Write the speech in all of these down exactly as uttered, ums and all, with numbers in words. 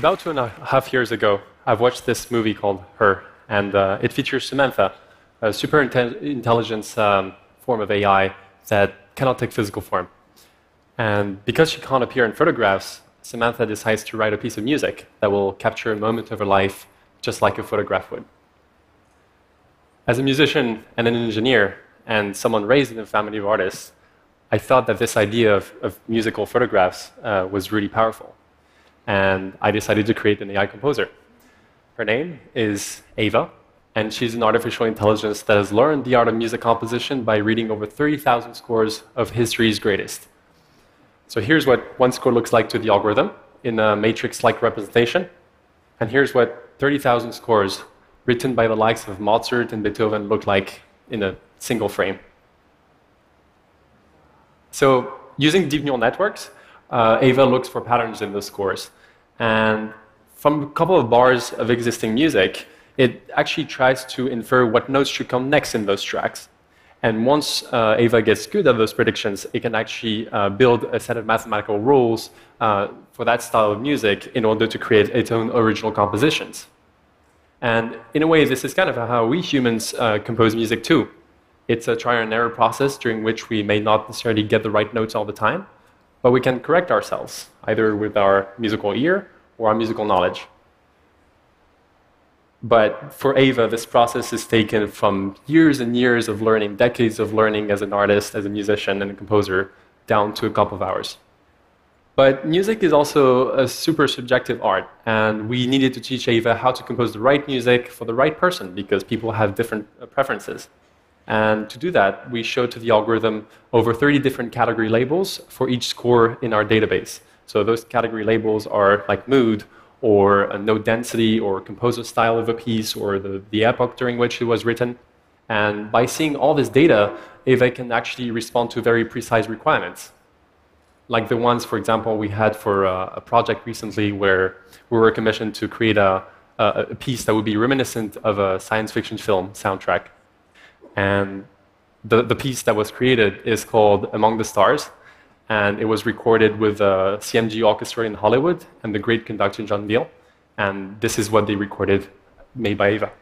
about two and a half years ago, I've watched this movie called Her, and uh, it features Samantha, a super inte intelligence um, form of A I that cannot take physical form. And because she can't appear in photographs, Samantha decides to write a piece of music that will capture a moment of her life just like a photograph would. As a musician and an engineer, and someone raised in a family of artists, I thought that this idea of, of musical photographs uh, was really powerful. And I decided to create an A I composer. Her name is AIVA, and she's an artificial intelligence that has learned the art of music composition by reading over thirty thousand scores of history's greatest. So here's what one score looks like to the algorithm in a matrix-like representation. And here's what thirty thousand scores written by the likes of Mozart and Beethoven look like in a single frame. So using deep neural networks, uh, AIVA looks for patterns in those scores. And from a couple of bars of existing music, it actually tries to infer what notes should come next in those tracks. And once uh, AIVA gets good at those predictions, it can actually uh, build a set of mathematical rules uh, for that style of music in order to create its own original compositions. And in a way, this is kind of how we humans uh, compose music too. It's a trial and error process during which we may not necessarily get the right notes all the time, but we can correct ourselves, either with our musical ear or our musical knowledge. But for AIVA, this process is taken from years and years of learning, decades of learning as an artist, as a musician, and a composer, down to a couple of hours. But music is also a super subjective art, and we needed to teach AIVA how to compose the right music for the right person, because people have different preferences. And to do that, we showed to the algorithm over thirty different category labels for each score in our database. So those category labels are like mood, or a note density, or composer style of a piece, or the, the epoch during which it was written. And by seeing all this data, AIVA can actually respond to very precise requirements. Like the ones, for example, we had for a, a project recently where we were commissioned to create a, a, a piece that would be reminiscent of a science fiction film soundtrack. And the, the piece that was created is called Among the Stars, and it was recorded with a C M G orchestra in Hollywood and the great conductor John Deal. And this is what they recorded, made by AIVA.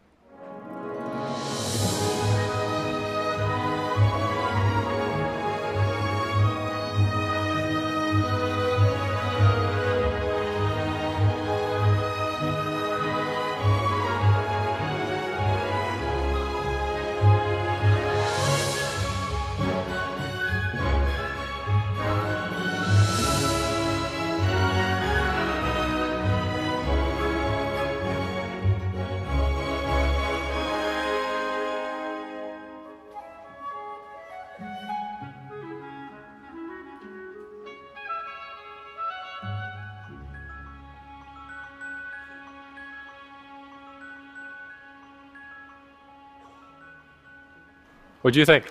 What do you think?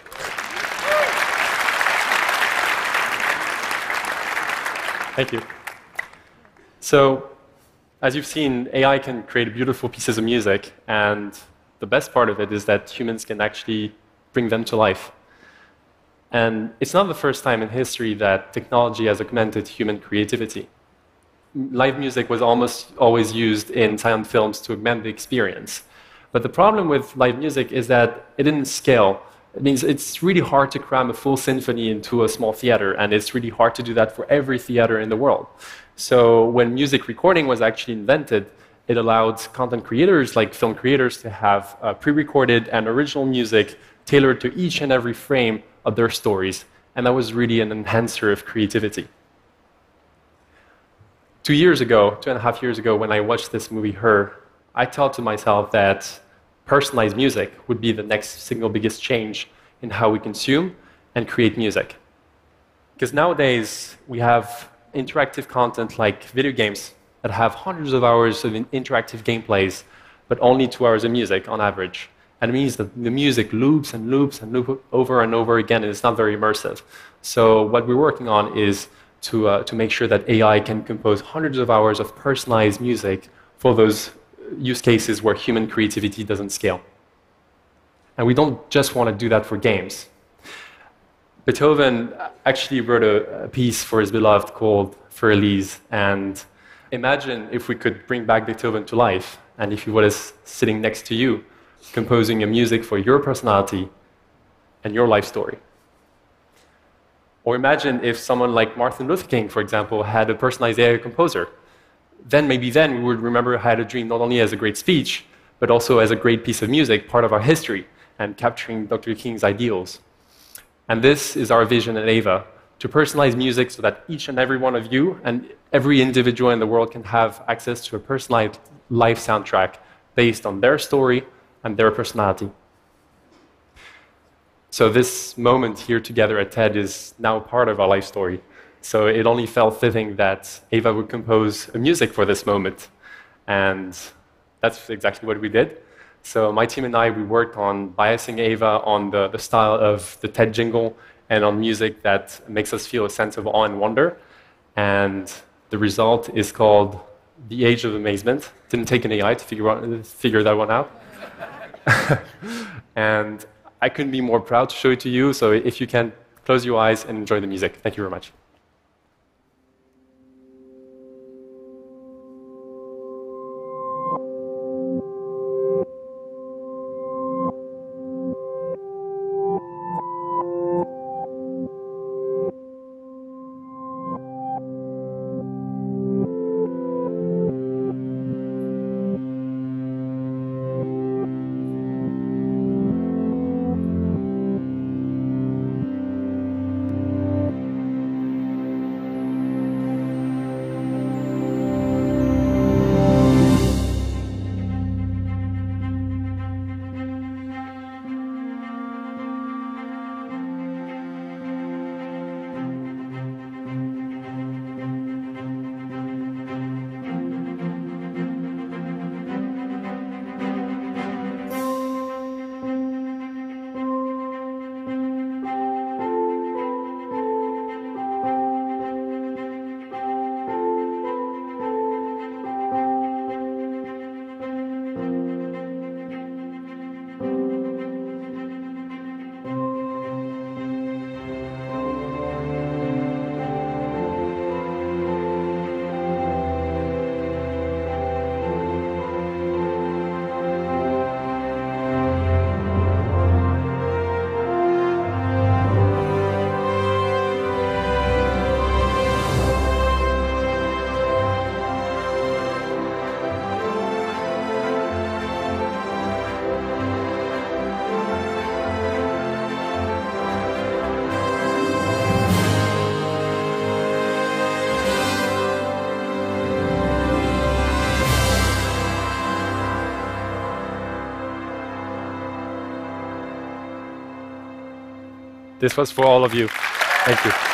Thank you. So, as you've seen, A I can create beautiful pieces of music, and the best part of it is that humans can actually bring them to life. And it's not the first time in history that technology has augmented human creativity. Live music was almost always used in silent films to augment the experience. But the problem with live music is that it didn't scale. It means it's really hard to cram a full symphony into a small theater, and it's really hard to do that for every theater in the world. So when music recording was actually invented, it allowed content creators, like film creators, to have uh, pre-recorded and original music tailored to each and every frame of their stories. And that was really an enhancer of creativity. Two years ago, two and a half years ago, when I watched this movie, Her, I thought to myself that personalized music would be the next single biggest change in how we consume and create music. Because nowadays, we have interactive content like video games that have hundreds of hours of interactive gameplays, but only two hours of music on average. And it means that the music loops and loops and loops over and over again, and it's not very immersive. So what we're working on is to, uh, to make sure that A I can compose hundreds of hours of personalized music for those use cases where human creativity doesn't scale. And we don't just want to do that for games. Beethoven actually wrote a, a piece for his beloved called For Elise, and imagine if we could bring back Beethoven to life, and if he was sitting next to you, composing a music for your personality and your life story. Or imagine if someone like Martin Luther King, for example, had a personalized A I composer. Then maybe then we would remember I Had a Dream not only as a great speech, but also as a great piece of music, part of our history, and capturing Doctor King's ideals. And this is our vision at AIVA, to personalize music so that each and every one of you and every individual in the world can have access to a personalized life soundtrack based on their story and their personality. So this moment here together at TED is now part of our life story. So it only felt fitting that AIVA would compose a music for this moment. And that's exactly what we did. So my team and I, we worked on biasing AIVA on the, the style of the TED jingle and on music that makes us feel a sense of awe and wonder. And the result is called The Age of Amazement. Didn't take an A I to figure, out, figure that one out. And I couldn't be more proud to show it to you, so if you can, close your eyes and enjoy the music. Thank you very much. This was for all of you. Thank you.